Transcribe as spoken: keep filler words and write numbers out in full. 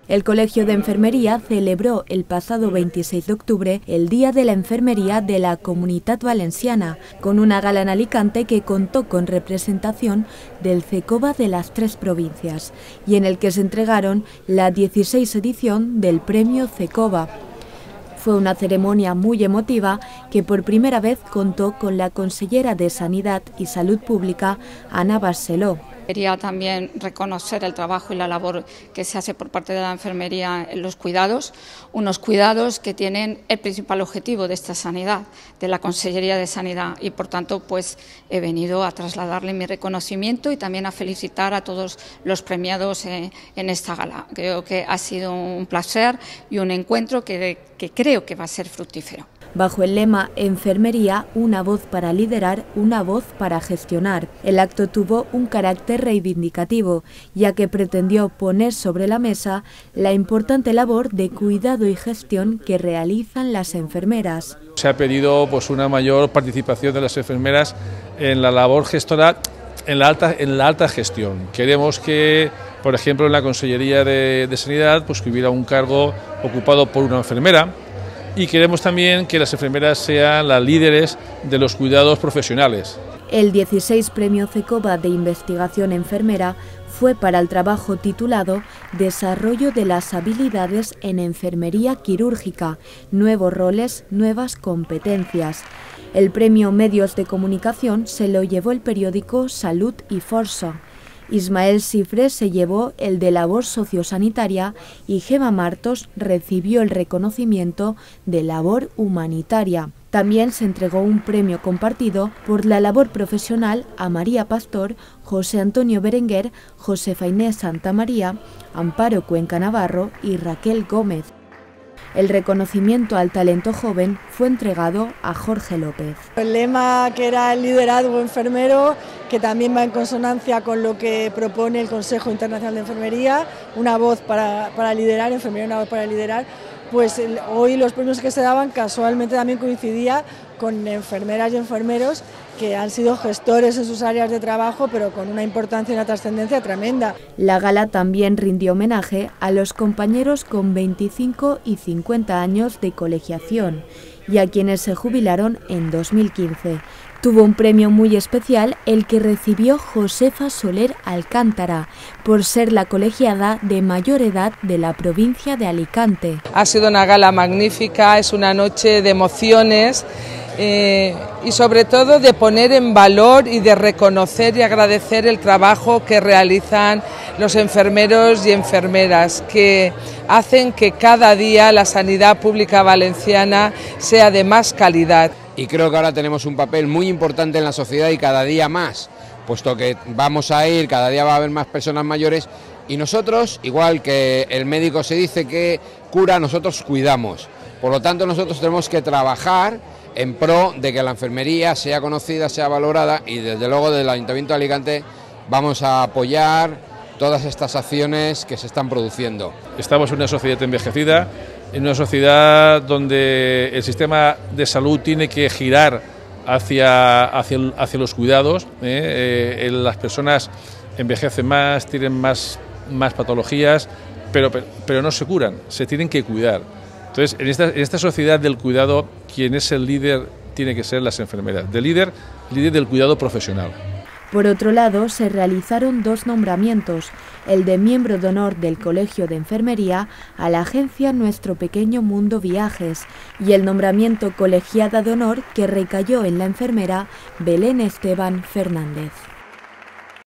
El Colegio de Enfermería celebró el pasado veintiséis de octubre el Día de la Enfermería de la Comunitat Valenciana, con una gala en Alicante que contó con representación del CECOVA de las tres provincias y en el que se entregaron la dieciséis edición del Premio CECOVA. Fue una ceremonia muy emotiva que por primera vez contó con la consellera de Sanidad y Salud Pública, Ana Barceló. Quería también reconocer el trabajo y la labor que se hace por parte de la enfermería en los cuidados, unos cuidados que tienen el principal objetivo de esta sanidad, de la Consellería de Sanidad, y por tanto pues he venido a trasladarle mi reconocimiento y también a felicitar a todos los premiados en esta gala. Creo que ha sido un placer y un encuentro que, que creo que va a ser fructífero. Bajo el lema Enfermería, una voz para liderar, una voz para gestionar. El acto tuvo un carácter reivindicativo, ya que pretendió poner sobre la mesa la importante labor de cuidado y gestión que realizan las enfermeras. Se ha pedido pues, una mayor participación de las enfermeras en la labor gestora, en la alta, en la alta gestión. Queremos que, por ejemplo, en la Consellería de, de Sanidad, pues, que hubiera un cargo ocupado por una enfermera. Y queremos también que las enfermeras sean las líderes de los cuidados profesionales. El dieciséis Premio CECOVA de Investigación Enfermera fue para el trabajo titulado Desarrollo de las habilidades en enfermería quirúrgica, nuevos roles, nuevas competencias. El premio Medios de Comunicación se lo llevó el periódico Salud i Força. Ismael Cifre se llevó el de labor sociosanitaria y Gemma Martos recibió el reconocimiento de labor humanitaria. También se entregó un premio compartido por la labor profesional a María Pastor, José Antonio Berenguer, Josefa Inés Santamaría, Amparo Cuenca Navarro y Raquel Gómez. El reconocimiento al talento joven fue entregado a Jorge López. El lema, que era el liderazgo enfermero, que también va en consonancia con lo que propone el Consejo Internacional de Enfermería, una voz para, para liderar, enfermería una voz para liderar, pues el, hoy los premios que se daban casualmente también coincidía con enfermeras y enfermeros que han sido gestores en sus áreas de trabajo, pero con una importancia y una trascendencia tremenda. La gala también rindió homenaje a los compañeros con veinticinco y cincuenta años de colegiación y a quienes se jubilaron en dos mil quince. Tuvo un premio muy especial el que recibió Josefa Soler Alcántara, por ser la colegiada de mayor edad de la provincia de Alicante. Ha sido una gala magnífica, es una noche de emociones eh, y sobre todo de poner en valor y de reconocer y agradecer el trabajo que realizan los enfermeros y enfermeras, que hacen que cada día la sanidad pública valenciana sea de más calidad. Y creo que ahora tenemos un papel muy importante en la sociedad y cada día más, puesto que vamos a ir, cada día va a haber más personas mayores y nosotros, igual que el médico se dice que cura, nosotros cuidamos. Por lo tanto, nosotros tenemos que trabajar en pro de que la enfermería sea conocida, sea valorada y desde luego desde el Ayuntamiento de Alicante vamos a apoyar todas estas acciones que se están produciendo. Estamos en una sociedad envejecida, en una sociedad donde el sistema de salud tiene que girar hacia, hacia, hacia los cuidados. ¿eh? Eh, las personas envejecen más, tienen más, más patologías, pero, pero, pero no se curan, se tienen que cuidar. Entonces, en esta, en esta sociedad del cuidado, quien es el líder tiene que ser las enfermeras. De líder, líder del cuidado profesional. Por otro lado, se realizaron dos nombramientos, el de miembro de honor del Colegio de Enfermería a la agencia Nuestro Pequeño Mundo Viajes y el nombramiento colegiada de honor que recayó en la enfermera Belén Esteban Fernández.